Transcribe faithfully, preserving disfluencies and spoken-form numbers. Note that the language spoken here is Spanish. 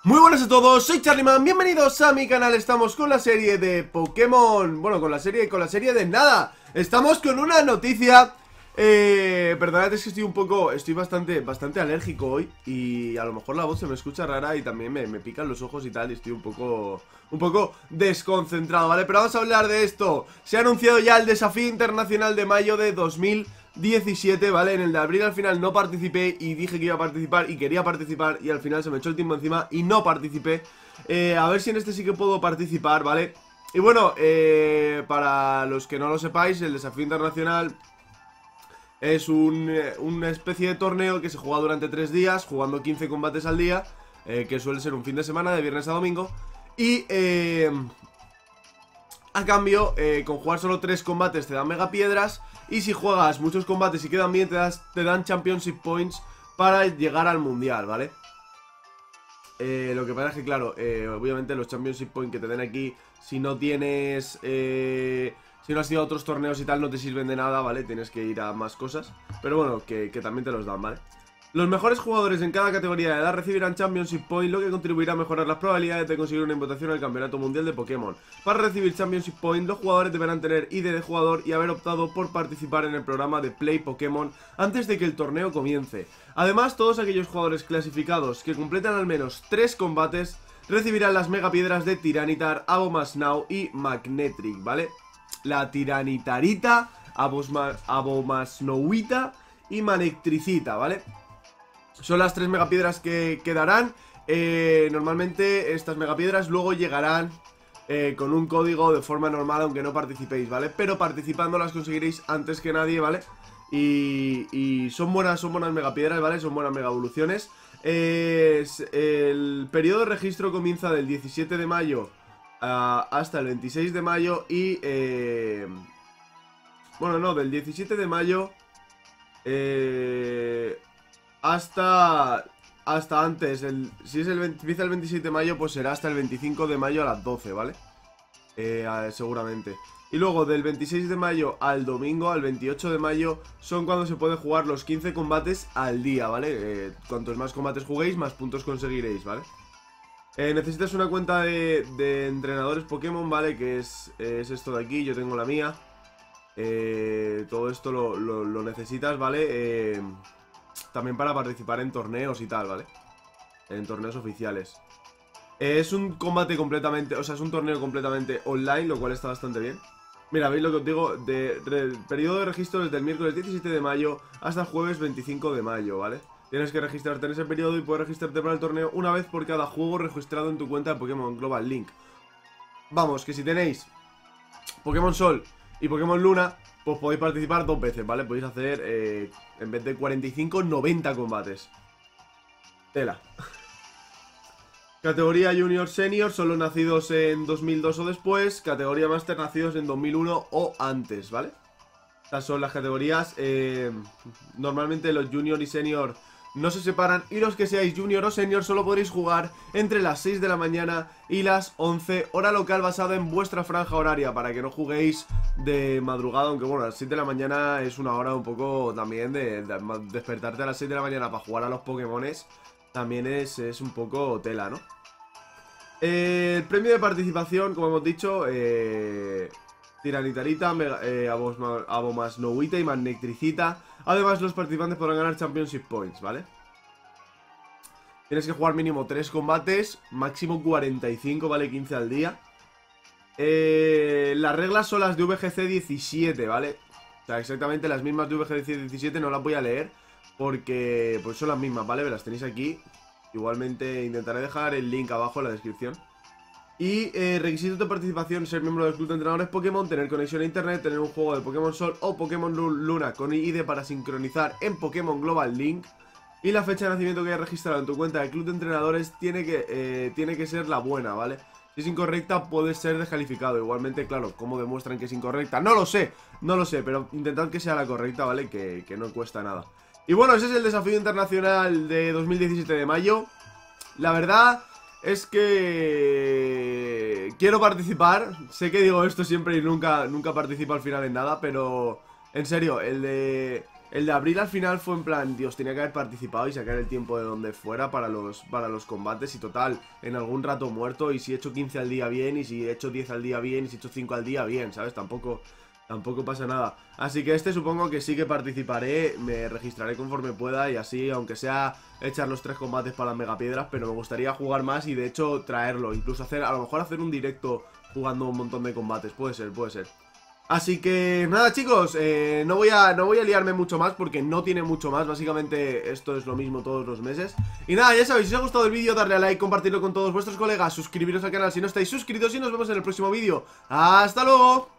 Muy buenas a todos, soy Charlyman, bienvenidos a mi canal. Estamos con la serie de Pokémon. Bueno, con la serie, con la serie de nada. Estamos con una noticia. Eh, perdonad, es que estoy un poco, estoy bastante, bastante alérgico hoy. Y a lo mejor la voz se me escucha rara y también me, me pican los ojos y tal. Y estoy un poco, un poco desconcentrado, ¿vale? Pero vamos a hablar de esto. Se ha anunciado ya el desafío internacional de mayo de dos mil diecisiete, ¿vale? En el de abril al final no participé y dije que iba a participar y quería participar y al final se me echó el tiempo encima y no participé. eh, A ver si en este sí que puedo participar, ¿vale? Y bueno, eh, para los que no lo sepáis, el desafío internacional es un, eh, una especie de torneo que se juega durante tres días, jugando quince combates al día, eh, que suele ser un fin de semana, de viernes a domingo. Y eh, a cambio, eh, con jugar solo tres combates te dan megapiedras. Y si juegas muchos combates y quedan bien, te, das, te dan Championship Points para llegar al Mundial, ¿vale? Eh, lo que pasa es que, claro, eh, obviamente los Championship Points que te den aquí, si no tienes... Eh, si no has ido a otros torneos y tal, no te sirven de nada, ¿vale? Tienes que ir a más cosas. Pero bueno, que, que también te los dan, ¿vale? Los mejores jugadores en cada categoría de edad recibirán Championship Point, lo que contribuirá a mejorar las probabilidades de conseguir una invitación al Campeonato Mundial de Pokémon. Para recibir Championship Point, los jugadores deberán tener I D de jugador y haber optado por participar en el programa de Play Pokémon antes de que el torneo comience. Además, todos aquellos jugadores clasificados que completan al menos tres combates recibirán las megapiedras de Tiranitar, Abomasnow y Magnetric, ¿vale? La Tiranitarita, Abomasnowita y Manectricita, ¿vale? Son las tres megapiedras que quedarán. eh, Normalmente estas megapiedras luego llegarán eh, con un código de forma normal, aunque no participéis, ¿vale? Pero participando las conseguiréis antes que nadie, ¿vale? Y, y son buenas, son buenas megapiedras, ¿vale? Son buenas mega evoluciones. eh, El periodo de registro comienza del diecisiete de mayo uh, hasta el veintiséis de mayo. Y eh, bueno, no, del diecisiete de mayo Eh... Hasta, hasta antes, el, si es el veinte, empieza el veintisiete de mayo, pues será hasta el veinticinco de mayo a las doce, ¿vale? Eh, seguramente. Y luego del veintiséis de mayo al domingo, al veintiocho de mayo, son cuando se puede jugar los quince combates al día, ¿vale? Eh, cuantos más combates juguéis, más puntos conseguiréis, ¿vale? Eh, necesitas una cuenta de, de entrenadores Pokémon, ¿vale? Que es, es esto de aquí, yo tengo la mía. Eh, todo esto lo, lo, lo necesitas, ¿vale? Eh... También para participar en torneos y tal, ¿vale? En torneos oficiales. eh, Es un combate completamente... O sea, es un torneo completamente online, lo cual está bastante bien. Mira, veis lo que os digo. De, de, periodo de registro desde el miércoles diecisiete de mayo hasta el jueves veinticinco de mayo, ¿vale? Tienes que registrarte en ese periodo y puedes registrarte para el torneo una vez por cada juego registrado en tu cuenta de Pokémon Global Link. Vamos, que si tenéis Pokémon Sol y Pokémon Luna, pues podéis participar dos veces, ¿vale? Podéis hacer, eh, en vez de cuarenta y cinco, noventa combates. Tela. Categoría Junior Senior, solo nacidos en dos mil dos o después. Categoría Master, nacidos en dos mil uno o antes, ¿vale? Estas son las categorías. eh, Normalmente los Junior y Senior no se separan, y los que seáis Junior o Senior solo podréis jugar entre las seis de la mañana y las once, hora local basada en vuestra franja horaria, para que no juguéis de madrugada, aunque bueno, a las siete de la mañana es una hora un poco también de, de despertarte a las seis de la mañana para jugar a los Pokémones, también es, es un poco tela, ¿no? Eh, el premio de participación, como hemos dicho, eh... Tiranitarita, eh, Abomasnowita y Magnetricita. Además, los participantes podrán ganar Championship Points, ¿vale? Tienes que jugar mínimo tres combates, máximo cuarenta y cinco, ¿vale? quince al día. eh, Las reglas son las de V G C diecisiete, ¿vale? O sea, exactamente las mismas de V G C diecisiete, no las voy a leer porque pues son las mismas, ¿vale? Las tenéis aquí. Igualmente intentaré dejar el link abajo en la descripción. Y eh, requisitos de participación: ser miembro del club de entrenadores Pokémon, tener conexión a internet, tener un juego de Pokémon Sol o Pokémon Luna con I D para sincronizar en Pokémon Global Link. Y la fecha de nacimiento que hayas registrado en tu cuenta de club de entrenadores tiene que, eh, tiene que ser la buena, ¿vale? Si es incorrecta, puede ser descalificado. Igualmente, claro, ¿cómo demuestran que es incorrecta? No lo sé, no lo sé, pero intentad que sea la correcta, ¿vale? Que, que no cuesta nada. Y bueno, ese es el desafío internacional de dos mil diecisiete de mayo. La verdad es que quiero participar. Sé que digo esto siempre y nunca, nunca participo al final en nada, pero en serio, el de El de abril al final fue en plan, Dios, tenía que haber participado y sacar el tiempo de donde fuera para los, para los combates. Y total, en algún rato muerto. Y si he hecho quince al día bien, y si he hecho diez al día bien, y si he hecho cinco al día bien, ¿sabes? Tampoco... Tampoco pasa nada. Así que este supongo que sí que participaré. Me registraré conforme pueda. Y así, aunque sea echar los tres combates para las megapiedras, pero me gustaría jugar más y de hecho traerlo. Incluso hacer, a lo mejor hacer un directo jugando un montón de combates. Puede ser, puede ser. Así que nada, chicos, eh, no, voy a, no voy a liarme mucho más porque no tiene mucho más. Básicamente esto es lo mismo todos los meses. Y nada, ya sabéis, si os ha gustado el vídeo, darle a like, compartirlo con todos vuestros colegas, suscribiros al canal si no estáis suscritos y nos vemos en el próximo vídeo. ¡Hasta luego!